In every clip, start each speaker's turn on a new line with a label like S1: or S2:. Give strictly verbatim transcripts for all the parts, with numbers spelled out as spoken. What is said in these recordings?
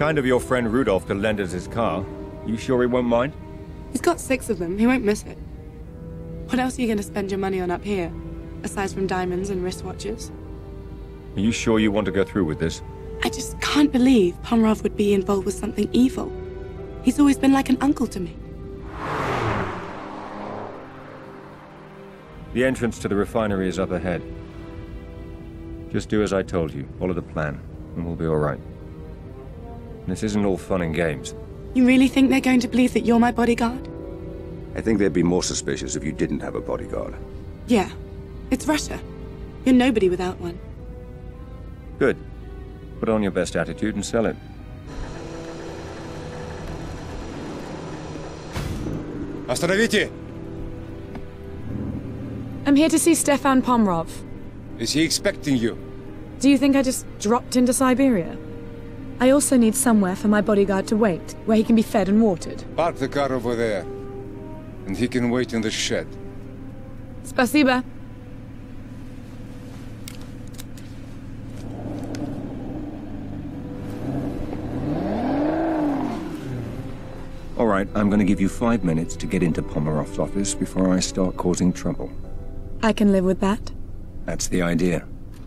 S1: Kind of your friend Rudolph to lend us his car. You sure he won't mind?
S2: He's got six of them. He won't miss it. What else are you going to spend your money on up here? Aside from diamonds and wristwatches?
S1: Are you sure you want to go through with this?
S2: I just can't believe Pomerov would be involved with something evil. He's always been like an uncle to me.
S1: The entrance to the refinery is up ahead. Just do as I told you. Follow the plan, and we'll be all right. This isn't all fun and games.
S2: You really think they're going to believe that you're my bodyguard?
S3: I think they'd be more suspicious if you didn't have a bodyguard.
S2: Yeah. It's Russia. You're nobody without one.
S1: Good. Put on your best attitude and sell it.
S4: Остановите!
S5: I'm here to see Stefan Pomerov.
S4: Is he expecting you?
S5: Do you think I just dropped into Siberia? I also need somewhere for my bodyguard to wait, where he can be fed and watered.
S4: Park the car over there, and he can wait in the shed.
S5: Спасибо.
S1: All right, I'm going to give you five minutes to get into Pomerov's office before I start causing trouble.
S5: I can live with that.
S1: That's the idea.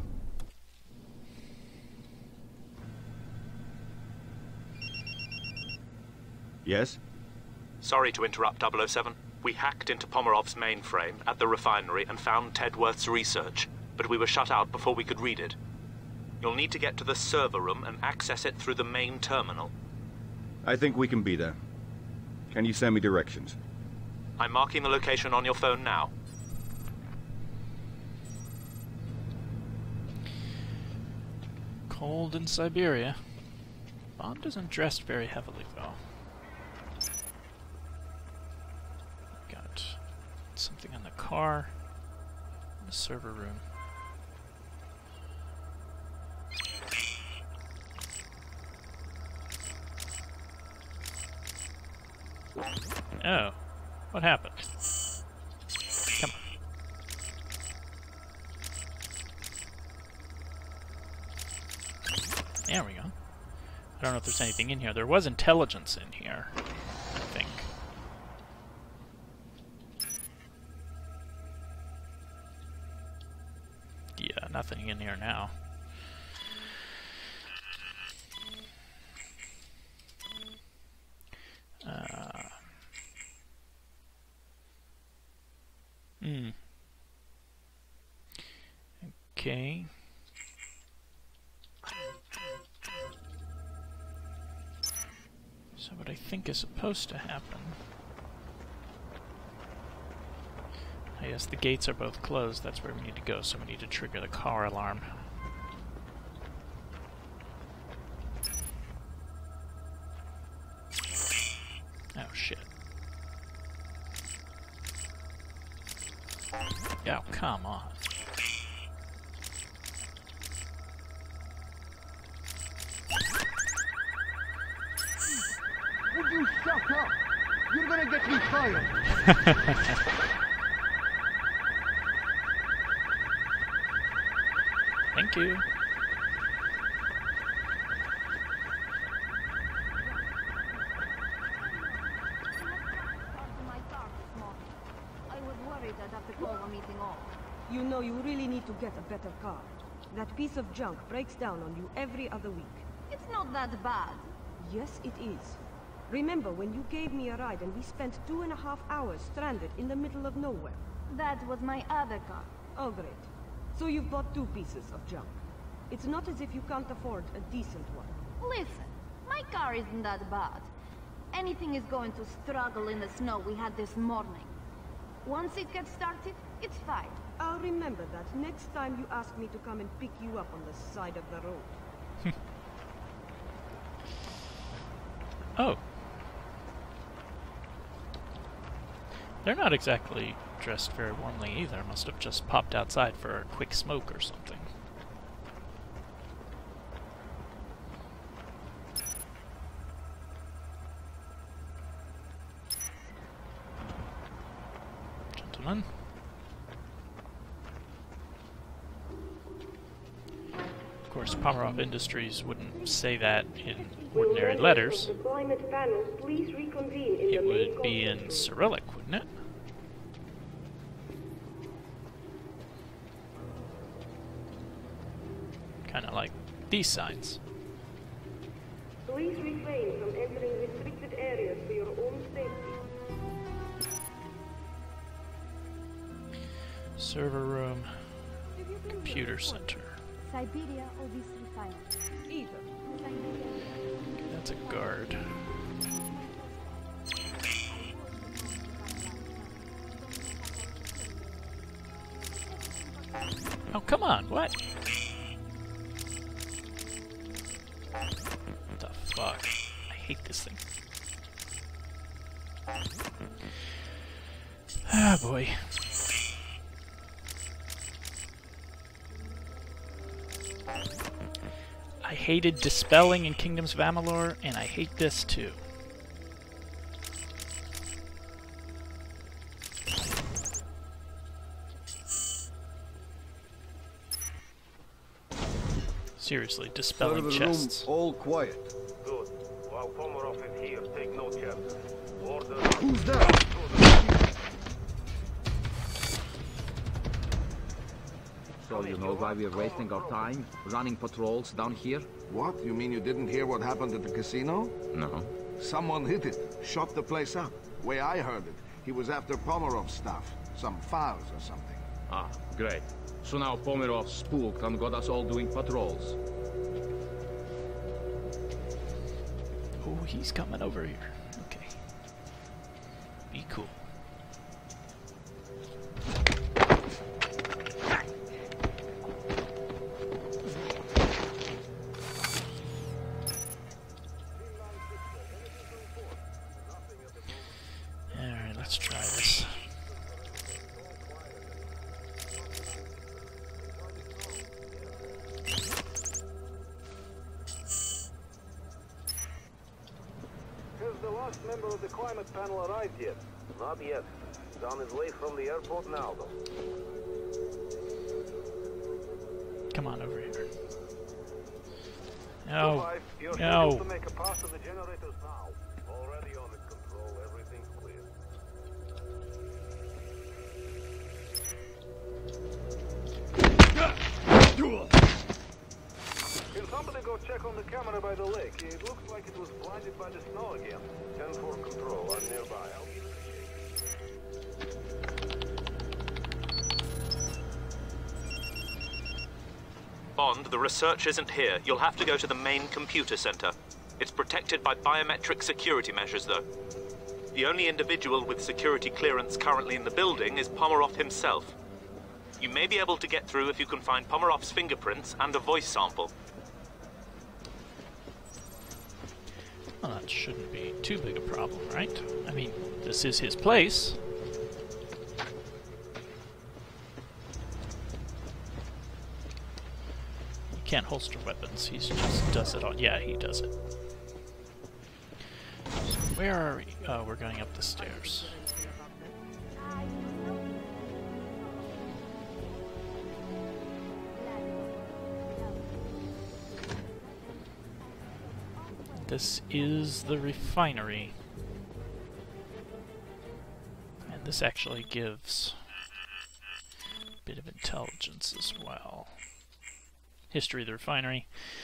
S1: Yes?
S6: Sorry to interrupt, double oh seven. We hacked into Pomerov's mainframe at the refinery and found Tedworth's research, but we were shut out before we could read it. You'll need to get to the server room and access it through the main terminal.
S1: I think we can be there. Can you send me directions?
S6: I'm marking the location on your phone now.
S7: Cold in Siberia. Bond isn't dressed very heavily, though. Got something in the car. In the server room. Oh, what happened? Come on. There we go. I don't know if there's anything in here. There was intelligence in here, I think. Yeah, nothing in here now. Uh, hmm. Okay. So what I think is supposed to happen... I guess the gates are both closed. That's where we need to go, so we need to trigger the car alarm. Oh, shit. Oh, come on.
S8: Would you shut up? You're gonna get me fired.
S7: Thank you.
S9: You know, you really need to get a better car. That piece of junk breaks down on you every other week.
S10: It's not that bad.
S9: Yes, it is. Remember when you gave me a ride and we spent two and a half hours stranded in the middle of nowhere?
S10: That was my other car.
S9: Oh, great. So you've bought two pieces of junk. It's not as if you can't afford a decent one.
S10: Listen, my car isn't that bad. Anything is going to struggle in the snow we had this morning. Once it gets started, it's fine.
S9: I'll remember that next time you ask me to come and pick you up on the side of the road.
S7: Oh. They're not exactly dressed very warmly either. Must have just popped outside for a quick smoke or something. Of Of course, Pomerov Industries wouldn't say that in ordinary letters. It would be in Cyrillic, wouldn't it? Kind of like these signs.
S9: Please refrain from entering restricted areas for your own safety.
S7: Server room, computer center.
S10: Siberia or this refinery?
S9: Either.
S7: That's a guard. Oh, come on, what? What the fuck? I hate this thing. Ah, boy. I hated dispelling in Kingdoms of Amalur, and I hate this too. Seriously, dispelling
S8: Server
S7: chests.
S8: Room, all quiet.
S11: Good. While Pomerov is here, take no chances. Order.
S8: Who's there?
S12: So you know why we're wasting our time running patrols down here?
S13: What? You mean you didn't hear what happened at the casino?
S12: No.
S13: Someone hit it, shot the place up. Way I heard it, he was after Pomerov's stuff. Some files or something.
S12: Ah, great. So now Pomerov spooked and got us all doing patrols.
S7: Oh, he's coming over here. Okay. Be cool. Alright, let's try this.
S11: Member of the climate panel arrived yet? Not yet. He's on his way from the airport now, though.
S7: Come on over here. No.
S11: You're
S7: no.
S11: scheduled to make a pass to the generators now. Already on it, Control. Everything's clear. Can somebody go check on the camera by the lake? It looks like it was blinded by the snow again. ten four Control, I'm nearby. I'll give it a shake.
S6: Bond, the research isn't here. You'll have to go to the main computer center. It's protected by biometric security measures, though. The only individual with security clearance currently in the building is Pomerov himself. You may be able to get through if you can find Pomerov's fingerprints and a voice sample.
S7: Well, that shouldn't be too big a problem, right? I mean, this is his place. He can't holster weapons. He just does it on. Yeah, he does it. So where are we? Oh, we're going up the stairs. This is the refinery. And this actually gives a bit of intelligence as well. History of the refinery.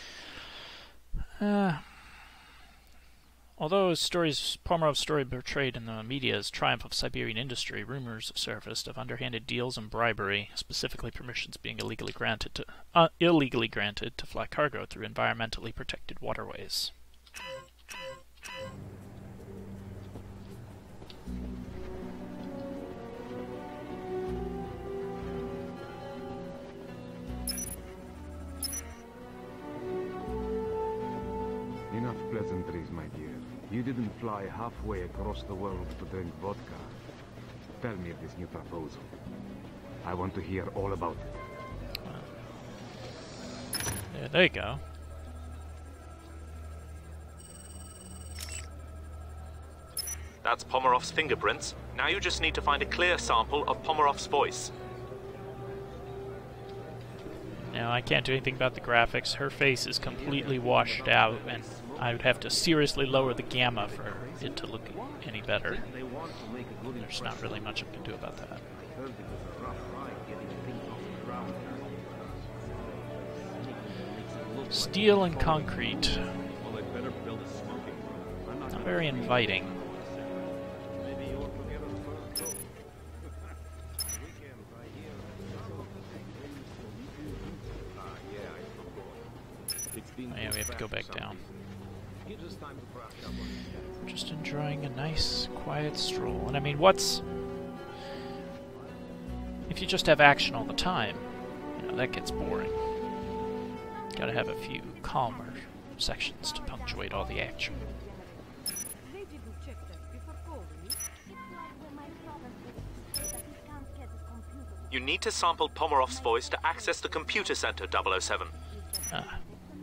S7: Uh, although stories, Pomerov's story portrayed in the media as triumph of Siberian industry, rumors have surfaced of underhanded deals and bribery, specifically permissions being illegally granted to uh, illegally granted to fly cargo through environmentally protected waterways.
S14: Enough pleasantries, my dear. You didn't fly halfway across the world to drink vodka. Tell me of this new proposal. I want to hear all about it.
S7: Yeah, there you go.
S6: That's Pomerov's fingerprints. Now you just need to find a clear sample of Pomerov's voice.
S7: Now know, I can't do anything about the graphics. Her face is completely washed out, and I would have to seriously lower the gamma for it to look any better. There's not really much I can do about that. Steel and concrete. Not very inviting. Oh yeah, we have to go back down. Just enjoying a nice, quiet stroll. And I mean, what's... if you just have action all the time, you know, that gets boring. Gotta have a few calmer sections to punctuate all the action.
S6: You need to sample Pomerov's voice to access the computer center, double oh seven.
S7: Ah.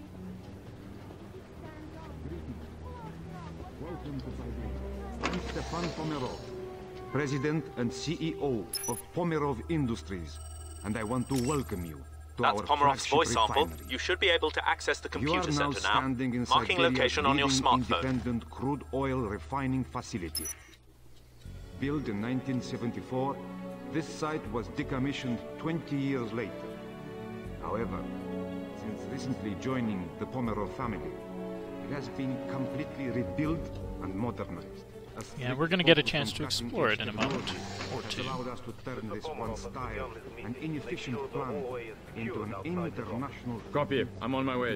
S14: I'm Stefan Pomerov, President and C E O of Pomerov Industries, and I want to welcome you to
S6: That's
S14: our
S6: Pomerov's
S14: flagship
S6: voice sample.
S14: refinery.
S6: You should be able to access the
S14: You are
S6: computer
S14: now
S6: center now.
S14: standing in
S6: Marking
S14: Siberia's
S6: location on your
S14: leading
S6: smartphone.
S14: independent crude oil refining facility. Built in nineteen seventy-four, this site was decommissioned twenty years later. However, since recently joining the Pomerov family, it has been completely rebuilt and modernized.
S7: Yeah, we're going to get a chance to explore it in a moment or two.
S14: Allowed us to turn this once style and inefficient plant into an international...
S15: Copy. I'm on my way.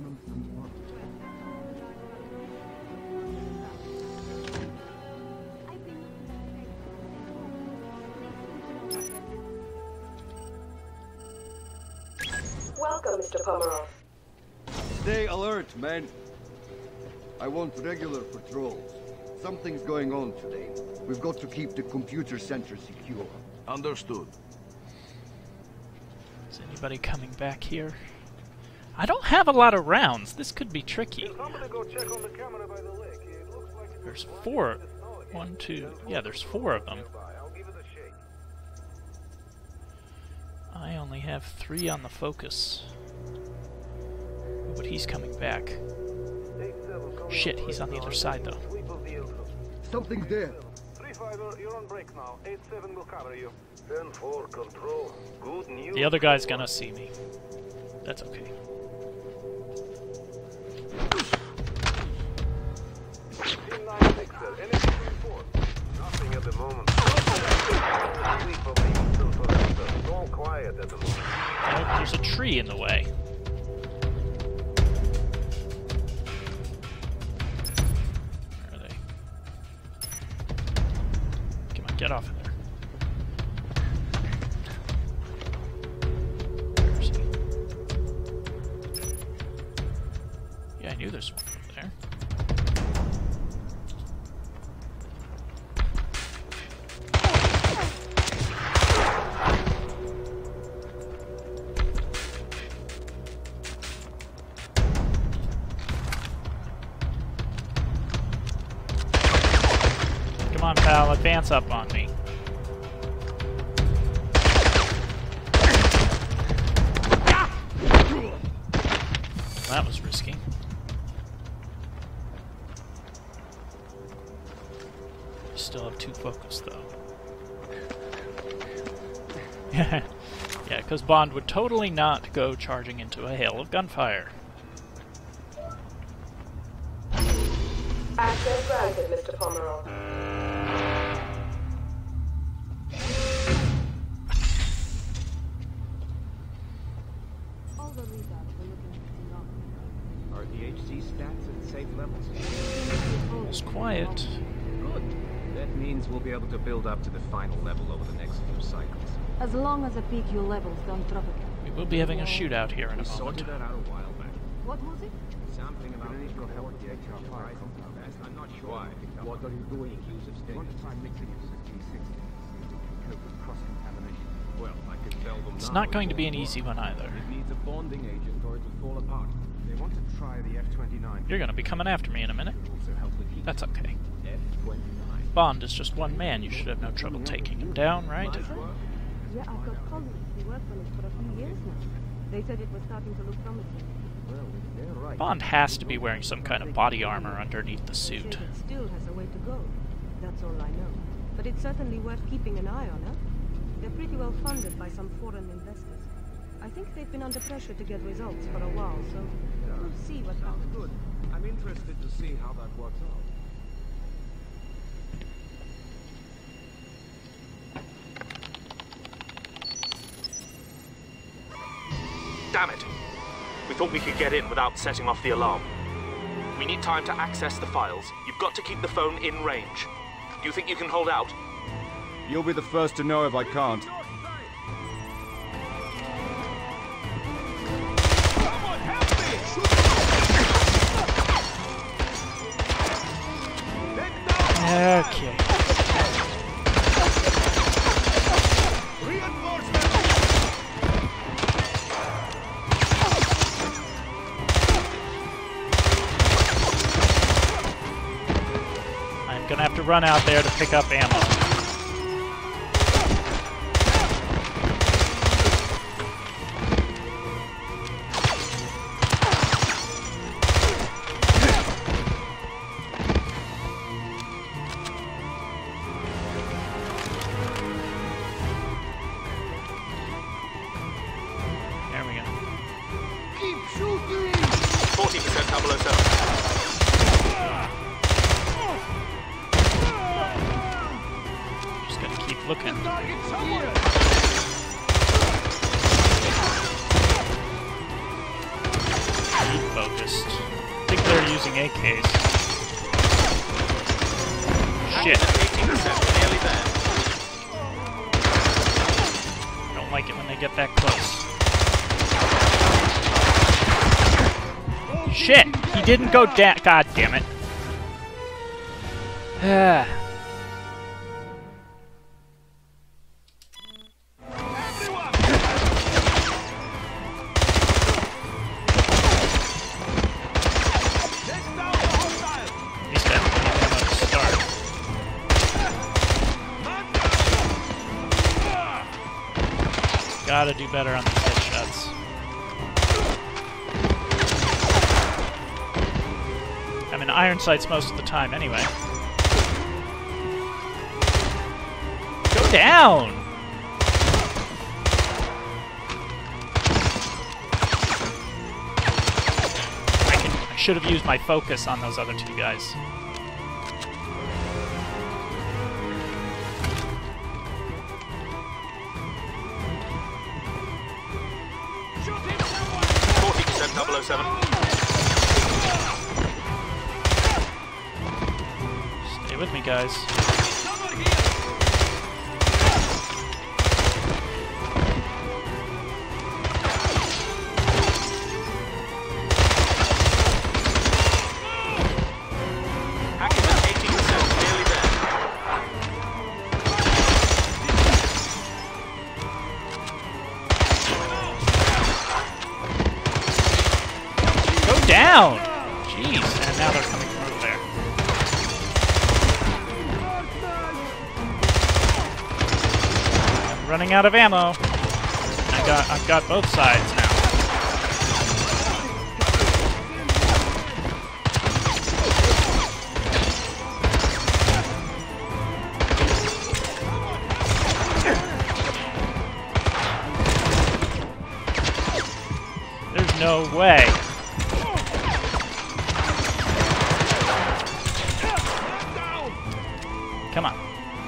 S9: Welcome, Mister Pomerov.
S8: Stay alert, men. I want regular patrols. Something's going on today. We've got to keep the computer center secure.
S13: Understood.
S7: Is anybody coming back here? I don't have a lot of rounds. This could be tricky. There's four. One, two. Yeah, there's four of them. I only have three on the focus. But he's coming back. Shit, he's on the other side though.
S8: Something's there.
S11: three five, you're on break now. eight seven will cover you. ten four, control. Good news.
S7: The other guy's gonna see me. That's okay.
S11: Team nine six, sir. Anything to report? Nothing at the moment. All quiet at the moment.
S7: Oh, there's a tree in the way. Where are they? Come on, get off of there. Where is he? Yeah, I knew there's one over there. Come on, pal, advance up on me. That was risky. Still have two focus, though. Yeah, because Bond would totally not go charging into a hail of gunfire.
S9: Access granted, Mister Pomerov.
S12: Are the H C stats at safe levels?
S7: Almost quiet.
S12: Good. That means we'll be able to build up to the final level over the next few cycles.
S10: As long as the P Q levels don't drop again.
S7: We will be having a shootout here in a
S12: We
S7: moment.
S12: sorted that out a while back.
S10: What was it?
S12: Something about the report the H R five. I'm not sure. Why? What are you doing? Use of
S14: I want to try mixing it with G sixty to cope with cross-contamination.
S12: Well, I could tell them
S7: It's
S12: now
S7: not going to be an
S12: won't
S7: easy
S12: work.
S7: one either.
S12: It needs a bonding agent or it will fall apart.
S14: They want to try the F twenty-nine.
S7: You're going to be coming after me in a minute.
S14: Also help with heat.
S7: That's okay.
S12: F twenty-nine.
S7: Bond is just one man. You should have no trouble taking him down, right?
S12: Nice work.
S9: Yeah, I've got colleagues who worked on it for a few years now. They said it was starting to look promising.
S12: Well, if they're right...
S7: Bond has to be wearing some kind of body armor underneath the suit.
S9: It still has a way to go. That's all I know. But it's certainly worth keeping an eye on, huh? They're pretty well funded by some foreign investors. I think they've been under pressure to get results for a while, so we'll see what happens.
S12: Good. I'm interested to see how that works out.
S6: Damn it! We thought we could get in without setting off the alarm. We need time to access the files. You've got to keep the phone in range. Do you think you can hold out?
S4: You'll be the first to know if I can't.
S7: Okay. I'm gonna have to run out there to pick up ammo. Didn't go down. God damn it. Gotta do better on these headshots. I'm in iron sights most of the time, anyway. Go down! I can. I should have used my focus on those other two guys.
S6: forty percent double oh seven.
S7: Stay with me, guys. Down! Jeez, and now they're coming from over there. I'm running out of ammo. I got I've got both sides now. There's no way. Come on.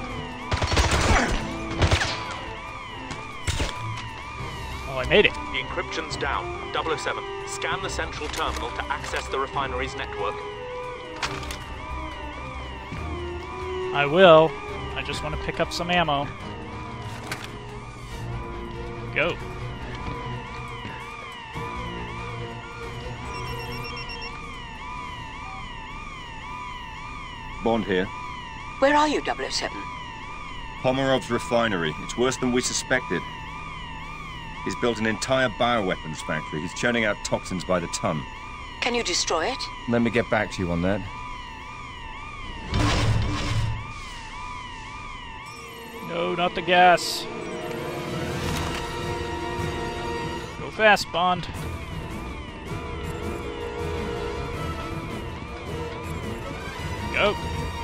S7: Oh, I made it.
S6: The encryption's down. double oh seven. Scan the central terminal to access the refinery's network.
S7: I will. I just want to pick up some ammo. Go.
S3: Bond here.
S15: Where are you, double oh seven?
S3: Pomerov's refinery. It's worse than we suspected. He's built an entire bioweapons factory. He's churning out toxins by the ton.
S15: Can you destroy it?
S1: Let me get back to you on that.
S7: No, not the gas. Go fast, Bond. Go.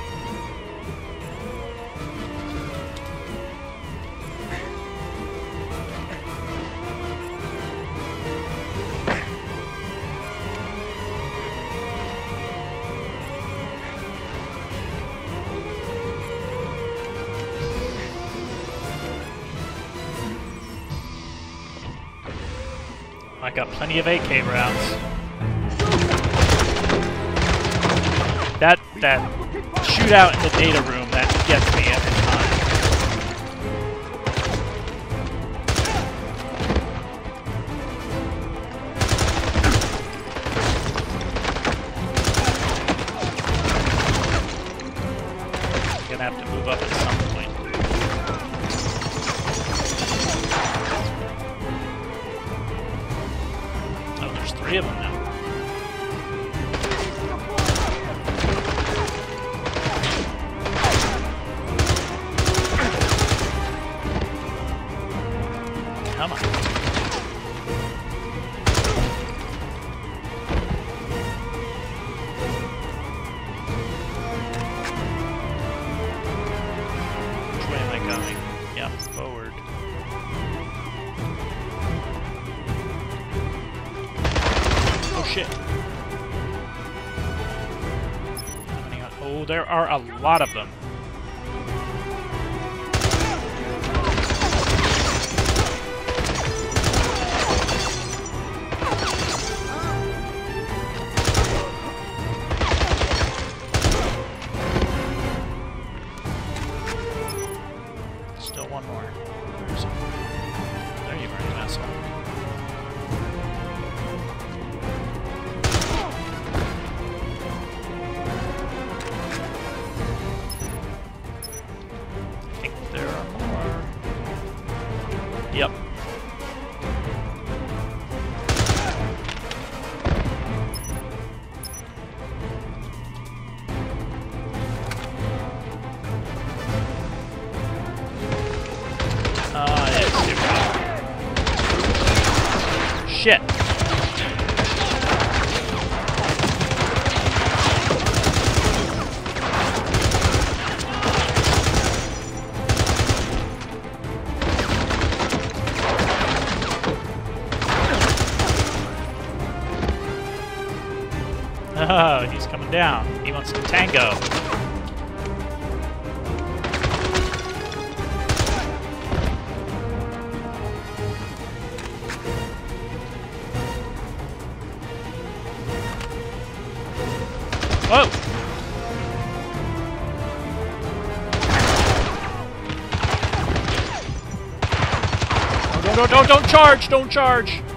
S7: I got plenty of A K rounds. That that shootout in the data room, that gets me every time. I'm gonna have to move up at some point. Three of them now. Come on. Which way am I going? Yeah, forward. Oh shit. Oh, there are a lot of them. Still one more. Where's it? There you are, you asshole. Yep. Uh, it's shit. Oh, he's coming down. He wants to tango. Whoa! No, no, no, don't charge! Don't charge!